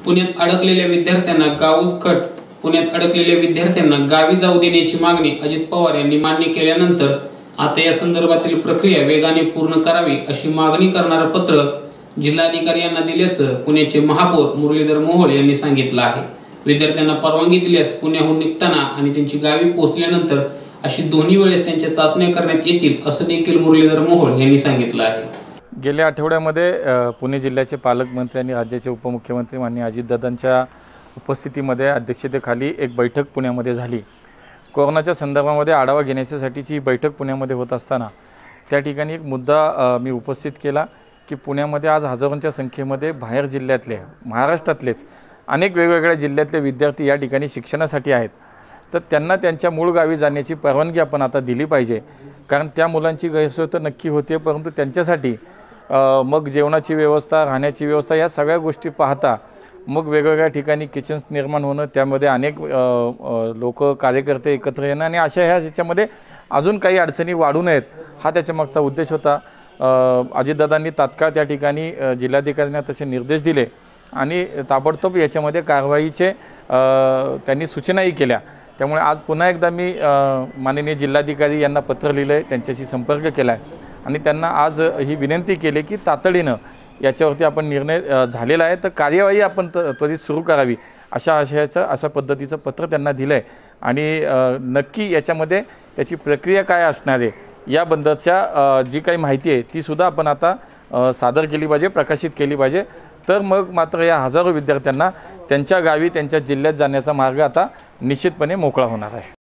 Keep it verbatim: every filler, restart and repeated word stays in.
पुण्यात अडकलेल्या विद्यार्थ्यांना गावकट पुण्यात अडकलेल्या विद्यार्थ्यांना गावी जाऊ देण्याची मागणी अजित पवार यांनी मान्य केल्यानंतर आता या संदर्भातील प्रक्रिया वेगाने पूर्ण करावी अशी मागणी करणारे पत्र जिल्हाधिकारी यांना दिल्याचं पुण्याचे महापौर मुरलीधर मोहोळ यांनी सांगितलं आहे। विद्यार्थ्यांना परवानगी दिल्यास पुण्याहून निघताना आणि त्यांची गावी पोहोचल्यानंतर अशी दोन्ही वेळेस त्यांच्या चाचण्या करण्यात येतील असं देखील मुरलीधर मोहोळ यांनी सांगितलं आहे। गेल्या आठवड्यामध्ये पुणे जिल्ह्याचे पालकमंत्री आणि राज्याचे उपमुख्यमंत्री माननीय अजितदादांच्या उपस्थितीमध्ये अध्यक्षतेखाली एक बैठक पुण्यामध्ये झाली। कोरोनाच्या संदर्भामध्ये आढावा घेण्यासाठीची ही बैठक पुण्यामध्ये होत असताना त्या ठिकाणी एक मुद्दा मी उपस्थित केला की पुण्यामध्ये आज हजारोंच्या संख्येमध्ये बाहेर जिल्ह्यातले महाराष्ट्रातलेच अनेक वेगवेगळ्या जिल्ह्यातले विद्यार्थी या ठिकाणी शिक्षणासाठी आहेत, तर त्यांना त्यांच्या मूळ गावी जाण्याची परवानगी आपण आता दिली पाहिजे। कारण त्या मुलांची गैरसोय तर नक्की होते, परंतु त्यांच्यासाठी मग जेवणाची व्यवस्था, राहण्याची व्यवस्था या सगळ्या गोष्टी पाहता मग वेगवेगळ्या ठिकाणी किचन्स निर्माण होणं, त्यामध्ये अनेक लोक कार्यकर्ते एकत्र येणं आणि अशा ह्या ह्याच्यामध्ये अजून काही अडचणी वाढू नयेत हा त्याच्यामागचा उद्देश होता। अजितदादांनी तात्काळ त्या ठिकाणी जिल्हाधिकाऱ्यांना तसे निर्देश दिले आणि ताबडतोब याच्यामध्ये कारवाईचे त्यांनी सूचनाही केल्या। त्यामुळे आज पुन्हा एकदा मी माननीय जिल्हाधिकारी यांना पत्र लिहिलं आहे, त्यांच्याशी संपर्क केला आहे आणि त्यांना आज ही विनंती केली की तातडीनं याच्यावरती आपण निर्णय झालेला आहे तर कार्यवाही आपण त्वरित सुरू करावी अशा आशयाचं अशा पद्धतीचं पत्र त्यांना दिलं आहे आणि नक्की याच्यामध्ये त्याची प्रक्रिया काय असणार आहे याबद्दलच्या जी काही माहिती आहे ती सुद्धा आपण आता सादर केली पाहिजे, प्रकाशित केली पाहिजे। तर मग मात्र या हजारो विद्यार्थ्यांना त्यांच्या गावी त्यांच्या जिल्ह्यात जाण्याचा मार्ग आता निश्चितपणे मोकळा होणार आहे।